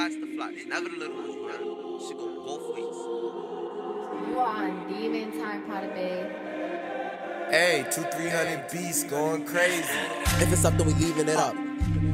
Floxks the Floxks. Never the little ones, man. Shit go both ways. You are on demon time, Potter Bay. Hey, 200-300 beats going crazy. If it's up, then we leaving it up.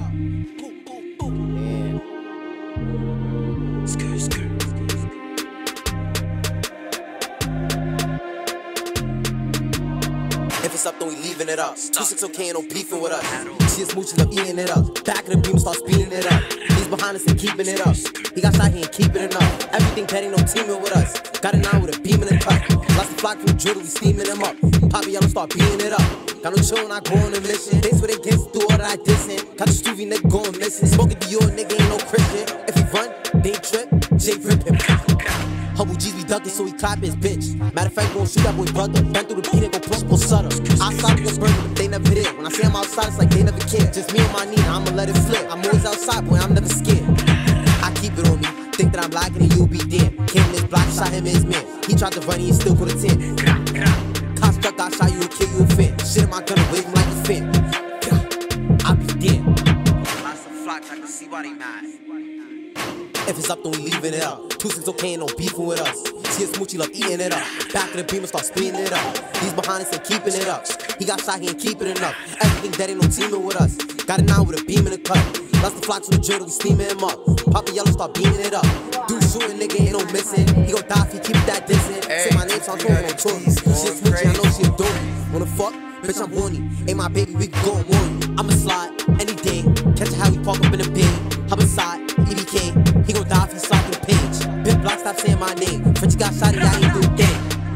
If it's up, then we leaving it up. 2-6 okay, ain't no beefing with us. See us mooching up, eating it up. Back of the beam, start speeding it up. He's behind us and keeping it up. He got shot, he ain't keeping it up. Everything that ain't no teaming with us. Got a 9 with a beam in the cut. Lost the flock from the drill, we steaming them up. Poppy yellow, start beating it up. Got no chill when I go on a mission. Things where they get through all that I dissing. Got the Stuvie nigga going missing. Smoking Dior, nigga ain't no Christian. If he run, they trip, Jay rip him. Humble G's be ducking, so he clap his bitch. Matter of fact, gon' shoot that boy brother. Bend through the beat and go push, go sutter. Outside we gon' burn them, but they never hit. When I say I'm outside, it's like they never care. Just me and my Nina, I'ma let it flip. I'm always outside, boy, I'm never scared. I keep it on me, think that I'm lagging and you'll be damned. Came in this block, shot him and his man. He tried to run, he still put a 10. Cops struck, I shot you, a kid, you a fan. Shit in my gun, wave him like a fan. I be damned. Lots of Floxks, I can see why they mad. If it's up, then we leaving it up. 2-6 okay, ain't no beefing with us. See us moochie love eating it up. Back of the beam and start speeding it up. He's behind us and keeping it up. He got shot, he ain't keeping it up. Everything that ain't no teaming with us. Got a 9 with a beam in the cut. Lost the Floxks from the drill, we steaming him up. Papa yellow, start beating it up. Dude shooting, nigga ain't no missing. He gon' die if he keep that distant. Say my name, so I'm talking on tour. She a smoochie, I know she a dope. Wanna fuck? Bitch, I'm horny. Ain't my baby, we can go and warn you. I'ma slide any day. Catch a how we park up in the bed. Hop inside, EBK. He gon' die if he slide through the page. Big block, stop saying my name. Frenchie got shot and I ain't do a thing.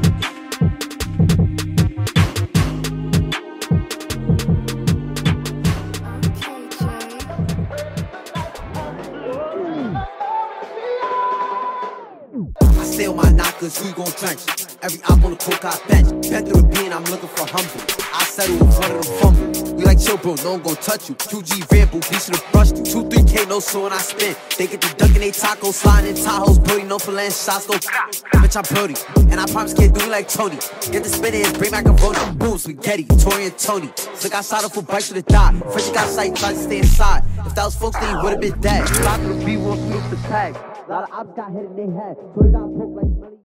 I stay on my knockers, who you gon' trench? Every op on the coke I bench. Bent through the bean, I'm looking for humble. I settle in front of the fumble. We like chill, bro, no one gon' touch you. QG ramble, we should've brushed you. 2-3K, no so when I spin. They get the duckin' they tacos, sliding in Tahoes. Brody, no for letting shots go. Bitch, I'm Brody, and I promise can't do me like Tony. Get the spinning and bring back a road. Boom, spaghetti, Tori and Tony. Slick outside off a bike to the dot. Frenchie got sight, tried to stay inside. If that was folks, then he would've been dead. Block to the B, won't flip the tag. A lot of ops got hit in their head. So he got broke like